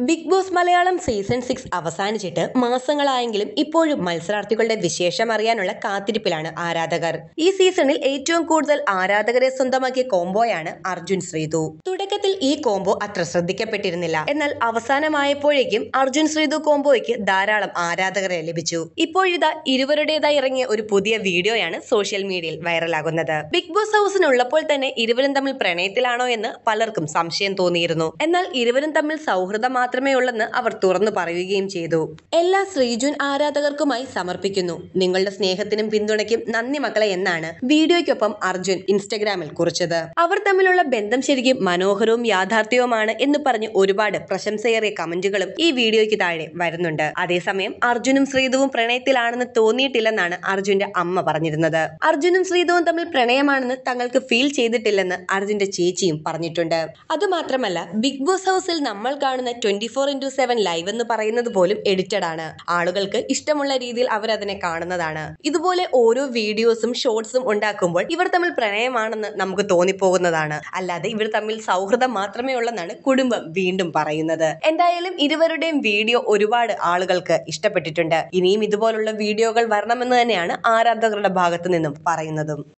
Big boss Malayalam season 6 അവസാനിച്ചിട്ട് മാസങ്ങളായെങ്കിലും ഇപ്പോഴും മത്സരാർത്ഥികളുടെ വിശേഷം അറിയാനുള്ള കാത്തിരിപ്പിലാണ് ആരാധകർ. ഈ സീസണിൽ ഏറ്റവും കൂടുതൽ ആരാധകരെ സ്വന്തമാക്കിയ കോംബോയാണ് അർജുൻ ശ്രീതു. തുടക്കത്തിൽ ഈ കോംബോ അത്ര ശ്രദ്ധിക്കപ്പെട്ടിരുന്നില്ല. എന്നാൽ അവസാനമായപ്പോഴേക്കും അർജുൻ ശ്രീതു കോംബോയ്ക്ക് ധാരാളം ആരാധകരെ ലഭിച്ചു. ഇപ്പോഴിതാ ഇരുവരുടേതായി ഇറങ്ങിയ ഒരു പുതിയ വീഡിയോയാണ് സോഷ്യൽ മീഡിയയിൽ വൈറലാകുന്നത്. ബിഗ് ബോസ് ഹൗസിനുള്ളപ്പോൾ തന്നെ ഇരുവരും തമ്മിൽ പ്രണയത്തിലാണോ എന്ന് പലർക്കും സംശയം തോന്നിയിരുന്നു. എന്നാൽ ഇരുവരും തമ്മിൽ സൗഹൃദം മാത്രമേ ഉള്ളെന്ന് അവർ തുറന്നു പറയുകയും ചെയ്തു. എല്ലാ ശ്രീജുൻ ആരാധകർക്കുമായി സമർപ്പിക്കുന്നു. നിങ്ങളുടെ സ്നേഹത്തിനും പിന്തുണയ്ക്കും നന്ദി മക്കളെ എന്നാണ് വീഡിയോയ്ക്കൊപ്പം അർജുൻ ഇൻസ്റ്റഗ്രാമിൽ കുറിച്ചത്. അവർ തമ്മിലുള്ള ബന്ധം ശരിക്കും മനോഹരവും യാഥാർത്ഥ്യവുമാണ് എന്ന് പറഞ്ഞ് ഒരുപാട് പ്രശംസയേറിയ കമന്റുകളും ഈ വീഡിയോയ്ക്ക് താഴെ വരുന്നുണ്ട്. അതേസമയം അർജുനും ശ്രീതുവും പ്രണയത്തിലാണെന്ന് തോന്നിയിട്ടില്ലെന്നാണ് അർജുന്റെ അമ്മ പറഞ്ഞിരുന്നത്. അർജുനും ശ്രീതുവും തമ്മിൽ പ്രണയമാണെന്ന് തങ്ങൾക്ക് ഫീൽ ചെയ്തിട്ടില്ലെന്ന് അർജുന്റെ ചേച്ചിയും പറഞ്ഞിട്ടുണ്ട്. അതുമാത്രമല്ല, ബിഗ് ബോസ് ഹൗസിൽ നമ്മൾ കാണുന്ന 24/7 ലൈവ് എന്ന് പറയുന്നത് പോലും എഡിറ്റഡ് ആണ്. ആളുകൾക്ക് ഇഷ്ടമുള്ള രീതിയിൽ അവരതിനെ കാണുന്നതാണ്. ഇതുപോലെ ഓരോ വീഡിയോസും ഷോർട്സും ഉണ്ടാക്കുമ്പോൾ ഇവർ തമ്മിൽ പ്രണയമാണെന്ന് നമുക്ക് തോന്നിപ്പോകുന്നതാണ്. അല്ലാതെ ഇവർ തമ്മിൽ സൗഹൃദം മാത്രമേ ഉള്ളെന്നാണ് കുടുംബം വീണ്ടും പറയുന്നത്. എന്തായാലും ഇരുവരുടെയും വീഡിയോ ഒരുപാട് ആളുകൾക്ക് ഇഷ്ടപ്പെട്ടിട്ടുണ്ട്. ഇനിയും ഇതുപോലുള്ള വീഡിയോകൾ വരണമെന്ന് തന്നെയാണ് ആരാധകരുടെ ഭാഗത്തു നിന്നും പറയുന്നതും.